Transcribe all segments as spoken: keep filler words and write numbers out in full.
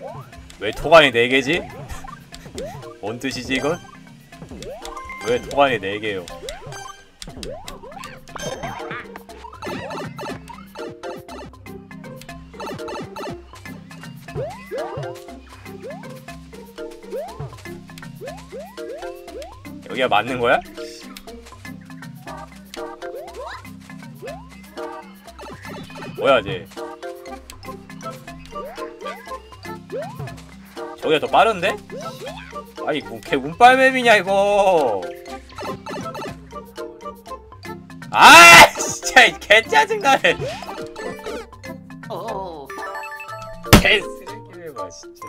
왜 토관이 네 개지? 뭔 뜻이지 이건? 왜 토관이 네 개요? 여기가 맞는 거야? 뭐야 쟤? 저기가 더 빠른데? 아니 뭐 걔 운빨맵이냐 이거. 아 진짜 개 짜증나네. 개 쓰레기를 봐 진짜.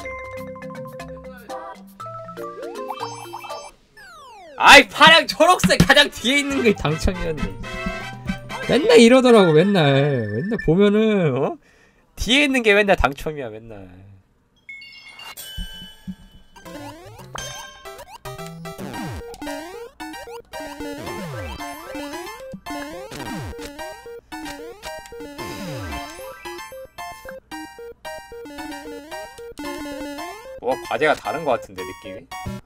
아이 파랑 초록색 가장 뒤에 있는 게 당첨이었네. 맨날 이러더라고. 맨날 맨날 보면은 어? 뒤에 있는 게 맨날 당첨이야 맨날. 뭐 과제가 다른 것 같은데 느낌이?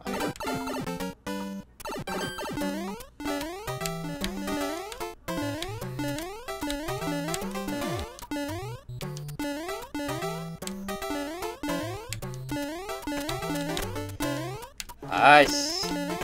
아이씨.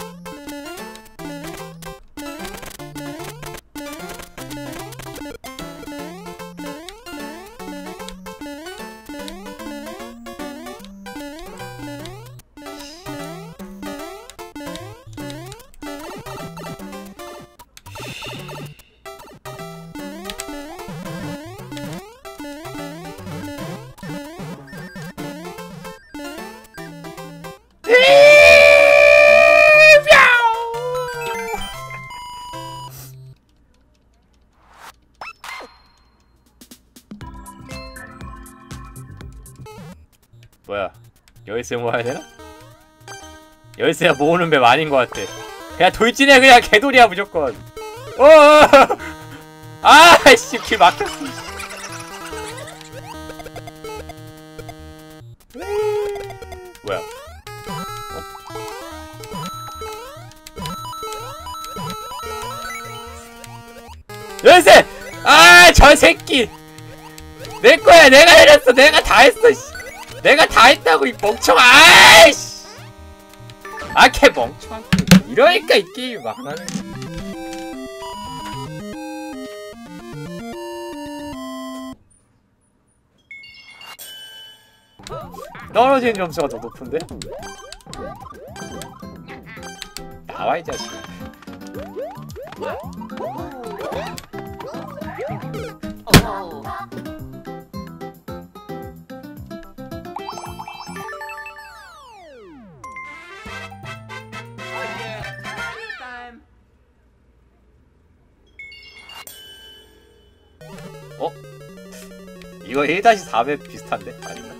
뭐야 열쇠 모아야 되나? 열쇠야 모으는 맵 아닌 것 같아. 그냥 돌진해. 그냥 개돌이야 무조건. 어어어 아이씨 길 막혔어. 뭐야 어? 열쇠! 아 저 새끼 내거야. 내가 해냈어. 내가 다 했어 씨. 내가 다 했다고 이 멍청아. 아이씨. 아 걔 멍청한 이러니까 이 게임 막 하는. 떨어지는 점수가 더 높은데? 나와 이 자식. 어? 이거 일 사 맵 비슷한데? 아닌가?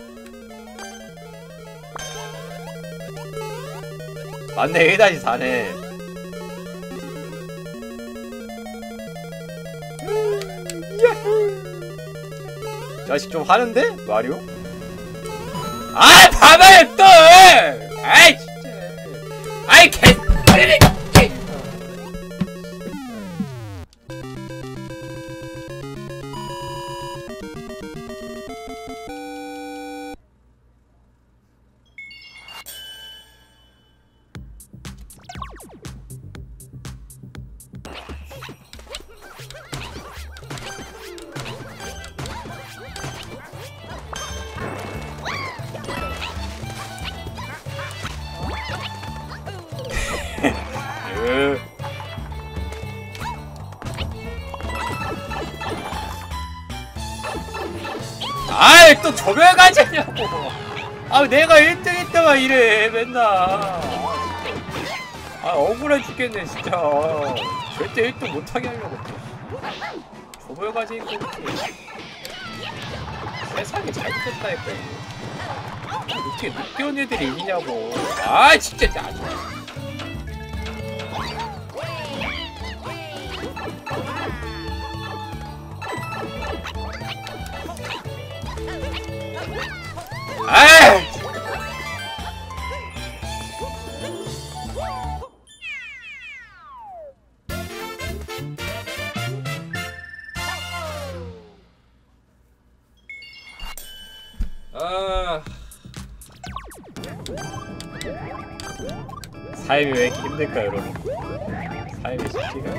맞네 일 사네. 자식 좀 하는데? 마리오? 아! 봐봐요 또! 아이 진짜 아이 개... 아이 또 조별까지 하냐고. 아 내가 일 등 했다가 이래 맨날. 아 억울해 죽겠네 진짜. 절대 일 등 못하게 하려고 조별까지 했고. 세상이 잘못됐다니까 이거. 어떻게 늦게 온 애들이 이기냐고. 아 진짜 짜증나. 아이 아... 삶이 왜 이렇게 힘들까 여러분. 삶이 쉽지가.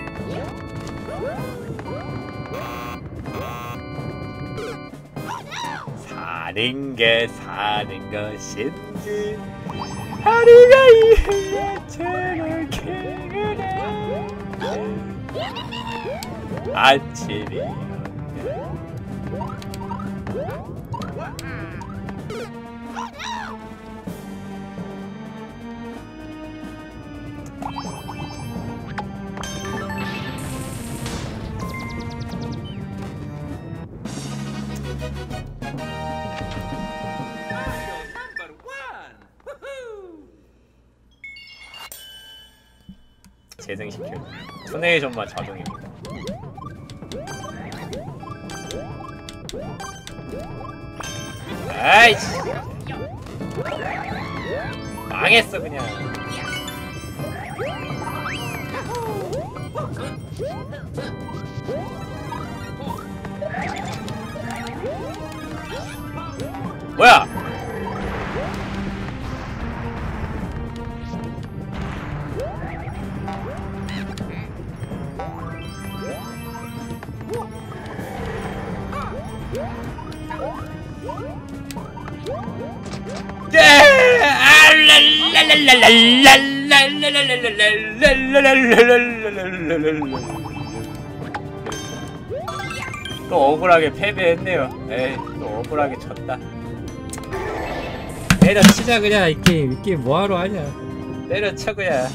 사는 게 사는 것인지 하루가 이해야 저렇게 그래. 아침이 재생시켜. 투네이션만 자동입니다. 아이씨 망했어 그냥. 뭐야? 또 억울하게 패배했네요. 에이, 또 억울하게 졌다. 때려치자 그냥. 이 게임 이 게임 뭐하러 하냐. 때려쳐 그냥.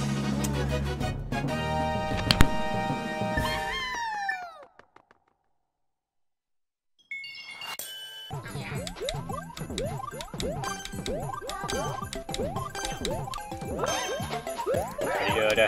달려라.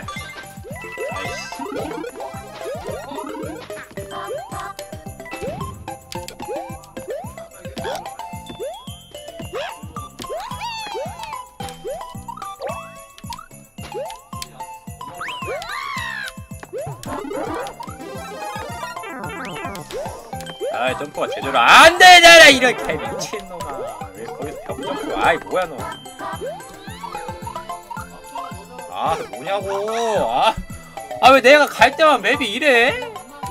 아, 점프가 제대로 안 되잖아 이렇게 미친놈아. 왜 거기서 벽 점프? 아이 뭐야 너. 아 뭐냐고. 아, 아 왜 내가 갈 때만 맵이 이래?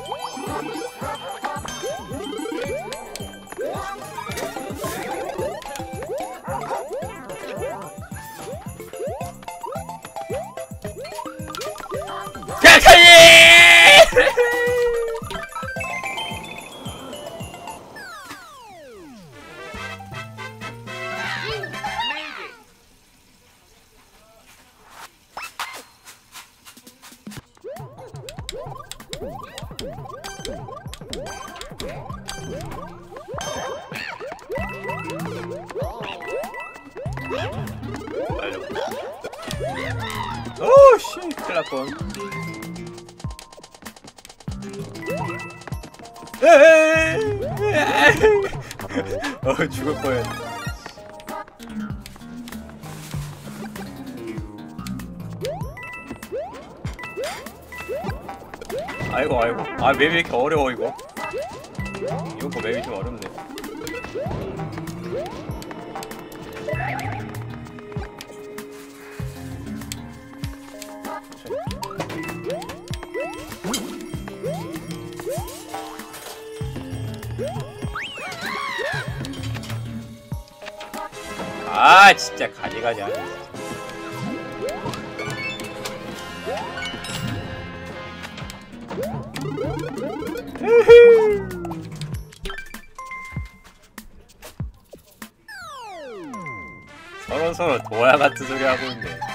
오씨 큰일났군. 어 죽을 뻔했네. 아이고 아이고. 아 맵이 왜 이렇게 어려워 이거. 이거 거 맵이 좀 어렵네. 아 진짜 가지가지 하네. 서로 서로 도야 같은 소리 하고 있네.